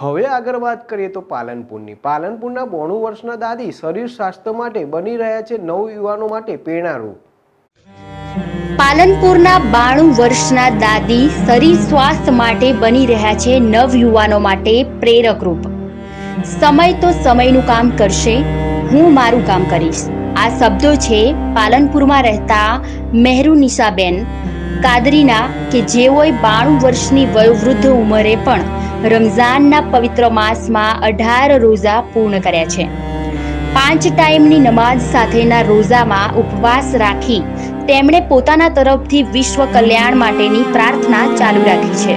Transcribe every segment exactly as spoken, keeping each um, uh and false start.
હવે આગળ વાત કરીએ તો પાલનપુરની પાલનપુરના બોણું વર્ષના દાદી શરીર સ્વાસ્થ્ય માટે બની રહ્યા છે નવ યુવાનો માટે પ્રેરણારૂપ। પાલનપુરના બાણું વર્ષના દાદી શરીર સ્વાસ્થ્ય માટે બની રહ્યા છે નવ યુવાનો માટે પ્રેરક રૂપ। સમય તો સમયનું કામ કરશે, હું મારું કામ કરીશ, આ શબ્દો છે પાલનપુરમાં રહેતા મહેરુનિસાબેન કાદરીના કે જેઓએ બાણું વર્ષની વયોવૃદ્ધ ઉંમરે પણ રમઝાનના પવિત્ર માસમાં અઢાર રોઝા પૂર્ણ કર્યા છે। પાંચ ટાઈમની નમાઝ સાથેના રોઝામાં ઉપવાસ રાખી તેમણે પોતાના તરફથી વિશ્વ કલ્યાણ માટેની प्रार्थना चालू राखी है।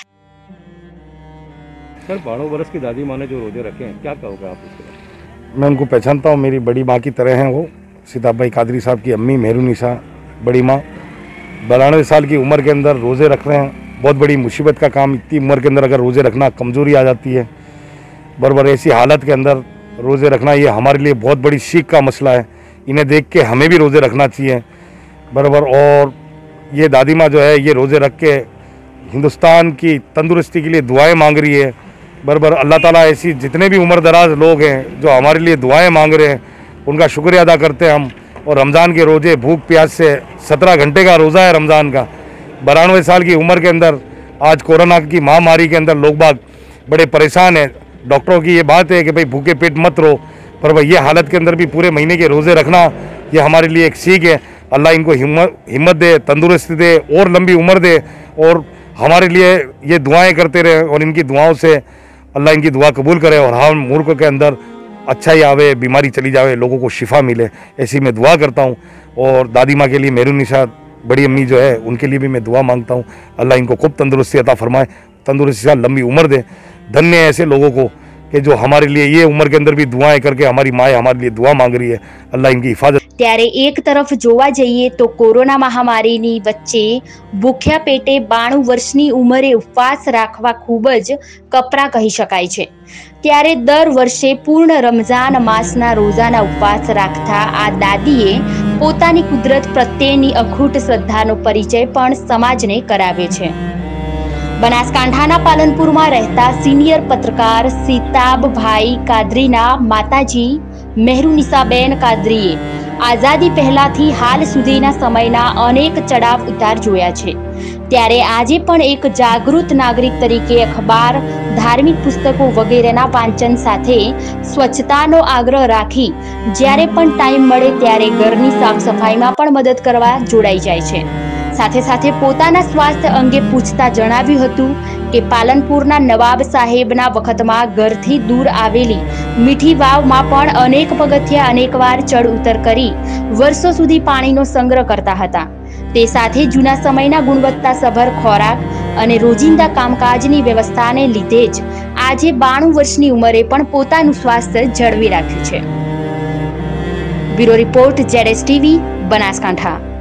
सर, बारह वर्ष की दादी माँ ने जो रोजे रखे हैं, क्या कहोगे आप उसके बारे में? मैं उनको पहचानता हूँ, मेरी बड़ी माँ की तरह हैं वो। सीताबाई कादरी साहब की अम्मी मेहरुनिसा बड़ी माँ बानवे साल की उम्र के अंदर रोज़े रख रहे हैं। बहुत बड़ी मुसीबत का काम, इतनी उम्र के अंदर अगर रोज़े रखना, कमज़ोरी आ जाती है। बराबर ऐसी हालत के अंदर रोज़े रखना ये हमारे लिए बहुत बड़ी सीख का मसला है। इन्हें देख के हमें भी रोज़े रखना चाहिए बराबर। और ये दादी माँ जो है ये रोज़े रख के हिंदुस्तान की तंदुरुस्ती के लिए दुआएं मांग रही है बराबर। अल्लाह ताला ऐसी जितने भी उम्र दराज लोग हैं जो हमारे लिए दुआएं मांग रहे हैं उनका शुक्रिया अदा करते हैं हम। और रमज़ान के रोज़े भूख प्यास से सत्रह घंटे का रोज़ा है रमज़ान का। बानवे साल की उम्र के अंदर आज कोरोना की महामारी के अंदर लोग बाग बड़े परेशान हैं। डॉक्टरों की ये बात है कि भाई भूखे पेट मत रहो, पर भाई ये हालत के अंदर भी पूरे महीने के रोज़े रखना ये हमारे लिए एक सीख है। अल्लाह इनको हिम्मत हिम्मत दे, तंदुरुस्ती दे और लंबी उम्र दे और हमारे लिए ये दुआएं करते रहे और इनकी दुआओं से अल्लाह इनकी दुआ कबूल करे और हम मुल्क के अंदर अच्छाई आवे, बीमारी चली जावे, लोगों को शिफा मिले, ऐसी मैं दुआ करता हूँ। और दादी माँ के लिए मेहरुनिसा बड़ी अम्मी जो है उनके लिए भी मैं दुआ मांगता हूँ, अल्लाह इनको खूब तंदुरुस्ती अता फरमाए, तंदुरुस्ती लंबी उम्र दे। धन्य है ऐसे लोगों को कि जो हमारे लिए ये उम्र के अंदर भी दुआएं करके हमारी माए हमारे लिए दुआ मांग रही है, अल्लाह इनकी हिफाजत। ત્યારે એક તરફ જોવા જઈએ તો કોરોના મહામારીની વચ્ચે ભૂખ્યા પેટે બાણું વર્ષની ઉંમરે ઉપવાસ રાખવા ખૂબ જ કપરા કહી શકાય છે। ત્યારે દર વર્ષે પૂર્ણ રમઝાન માસના રોઝાના ઉપવાસ રાખતા આ દાદીએ પોતાની કુદરત પ્રત્યેની અખૂટ શ્રદ્ધાનો પરિચય પણ સમાજને કરાવ્યો છે। બનાસકાંઠાના પાલનપુરમાં રહેતા સિનિયર પત્રકાર સીતાબભાઈ કાદરીના માતાજી મહેરુનિસાબેન કાદરીએ આઝાદી પહેલાથી હાલ સુધીના સમયના અનેક ચડાવ ઉતાર જોયા છે। ત્યારે આજે પણ એક જાગૃત નાગરિક તરીકે અખબાર, ધાર્મિક પુસ્તકો વગેરેના વાંચન સાથે સ્વચ્છતાનો આગ્રહ રાખી જ્યારે પણ ટાઈમ મળે ત્યારે ઘરની સાફ સફાઈમાં પણ મદદ કરવા જોડાઈ જાય છે। સાથે સાથે પોતાના સ્વાસ્થ્ય અંગે પૂછતા જણાવ્યું હતું કે પાલનપુરના નવાબ સાહેબના વખતમાં ઘરથી દૂર આવેલી મીઠી વાવમાં પણ અનેક પગથિયા અનેકવાર ચડ ઉતર કરી વર્ષો સુધી પાણીનો સંગ્રહ કરતા હતા। તે સાથે જૂના સમયના ગુણવત્તાસભર ખોરાક અને રોજિંદા કામકાજની વ્યવસ્થાને લીધે જ આજે બાણું વર્ષની ઉંમરે પણ પોતાનું સ્વાસ્થ્ય જળવી રાખ્યું છે। Bureau report Z S TV Banaskantha.